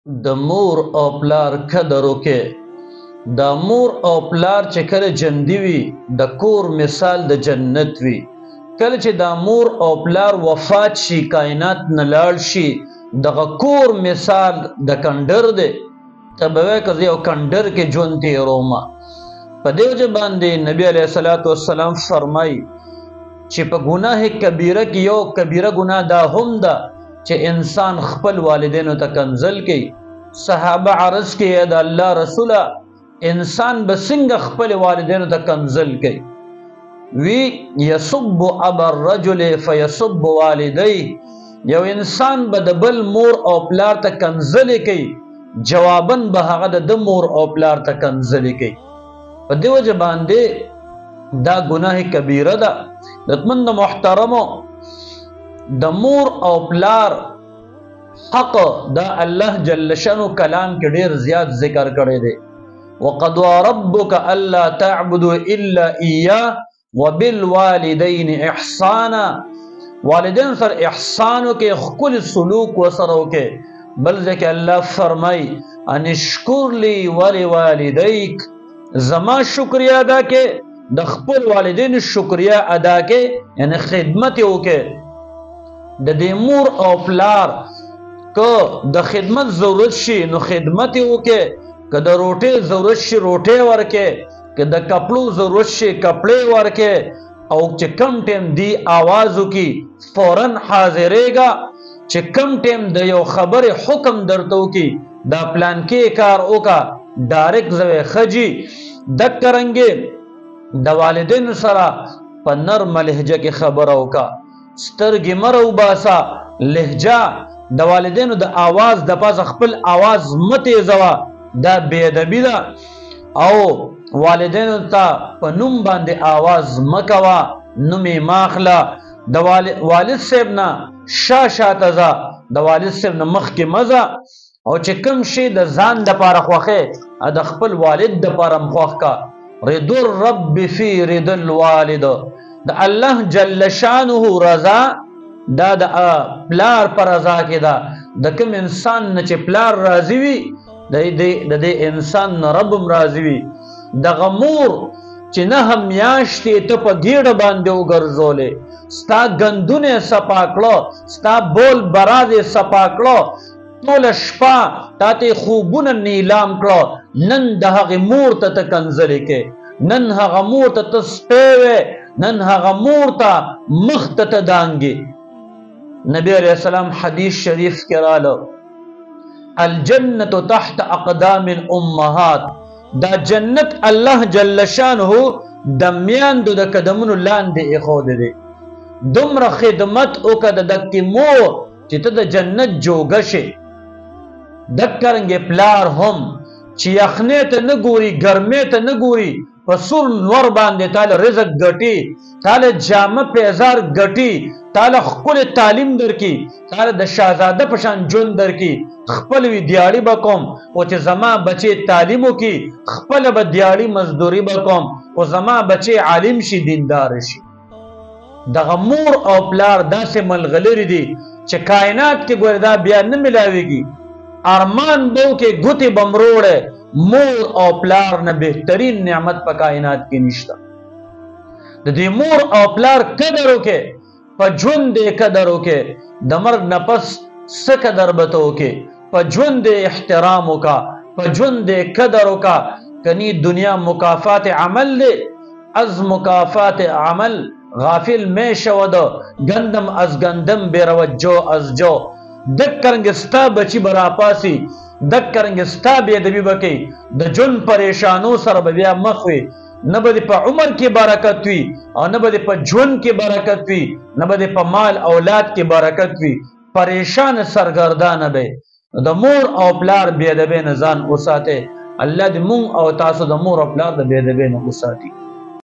د مور او پلار قدر وکړئ. دا مور او پلار چې کله جندي وي د کور مثال د جنت وي. کله چې دا مور او پلار وفات شي، کائنات نه لاړ شي، دغه کور مثال د کندر دی. ته به وایې که زه یو کندر کې ژوند تېرومه. په دې وجه باندې نبي علیه الصلاة والسلام فرمایي چې په ګناه کبیره کې یو کبیره ګناه دا هم ده چې انسان خپل والدینو ته کنځل کوي. صحابه عرض کې د الله رسوله انسان به څنګه خپل والدینو ته کنځل کوي؟ وی یسب ابا الرجل فیسب والدیه. یو انسان به د بل مور او پلار ته کنځلې کوي، جواباً به هغه د مور او پلار ته کنځلې کوي. په دې وجه باندې دا ګناه کبیره ده. عزتمند محترمو، د مور او پلار حق دا الله جل شانو کلام کې ډیر زیات ذکر کړی دی. وقضى ربك الا تعبدوا الا اياه وبالوالدين احسانا. والدین سره احسان وکړئ، ښکلی سلوک ورسره وکړئ. بل ځکه الله فرمایي ان اشکر لی ولوالدیک، زما شکریه ادا کې، د خپل والدین شکریه ادا کې، یعنی خدمت یې وکړئ. د دې مور او پلار که د خدمت ضرورت شي نو خدمت یې وکړئ، که د روټۍ ضرورت شي روټۍ ورکړئ، که د کپړو ضرورت شي کپړې ورکړئ. او چې کم ټیم دی آواز وکړي فوراً حاضرېږه. چې کم ټیم د یو خبرې حکم درته وکړي دا پلان کې کار وکړه، ډایرکټ زوی خجي. دکه رنګې د والدینو سره په نرمه لهجه کې خبره وکړه، سترګې مه راوباسه. لهجه د والدینو د آواز د پاسه خپل آواز مه تیزوه، دا بې ادبي ده. او والدینو ته په نوم باندې آواز مه کوه، نوم یې مه اخله. د والد صاحب نه شاته ځه، د والد صاحب نه مخکې مه ځه. او چې کوم شی د ځان دپاره خوښې د خپل والد دپاره هم خوښ که. رضا الرب فی رضا الوالد، د الله جل شانه رضا دا د پلار پر رضا کې ده. د کوم انسان نه چې پلار راضي وي د دې انسان نه رب هم راضي وي. دغه مور چې نهه میاشتې ته په ګېډه باندې وګرځولې، ستا ګندونه یې صفا کړه، ستا بول براز یې صفا کړه، ټوله شپه تا ته خوبونه نیلام کړه، نن د هغې مور ته ته کنځلې کوې، نن هغه مور ته ته سپی وې، نن هغه مور ته مخ ته ته دانګې. نبی علیه السلام حدیث شریف کې راله الجنة تحت اقدام الامهات، دا جنت الله جل شانه د میاندو د قدمونو لاندې ایښودی دی. دومره خدمت وکړه د دکې مور چې ته د جنت جوګه شې. دکه رنګې پلار هم چې یخنۍ ته نه ګوري، ګرمۍ ته نه ګوري، په سور نور باندې تاله رزق ګټي، تاله جامه پیزار ګټي، تاله ښکلی تعلیم درکړي، تاله د شهزاده په شان ژوند درکړي. خپل وي دیاړي به کوم او چې زما بچې تعلیم وکړي، خپله به دیاړي مزدوري به کوم او زما بچې عالم شي، دیندار شي. دغه مور او پلار داسې ملغلرې دي چې کائنات کې ګوره دا بیا نه ملاویږي. ارمان به وکړې ګوتې به مروړې، مور او پلار نه بهترین نعمت په کائنات کې نشته. د دې مور او پلار قدر وکړې، په ژوند یې قدر وکړې. د مرګ نه پس څه قدر به ته وکړې؟ په ژوند یې احترام وکړه، په ژوند یې قدر وکړه. کنی دنیا مکافات عمل دی، از مکافات عمل غافل می شود، گندم از گندم بیروجو از جو. دک رنګ ستا بچی به راپاسي، دک رنګ ستا بې ادبي به کوي، د ژوند پریشانو سره به بیا مخ وي. نه به دې په عمر کې برکت وي او نه به دې په ژوند کې برکت وي، نه به دې په مال اولاد کې برکت وي. پریشان سرګردانه به. د مور او پلار بې ادبۍ نه ځان وساتئ. الله دې مونږ او تاسو د مور او پلار د بې ادبۍ نه وساتي.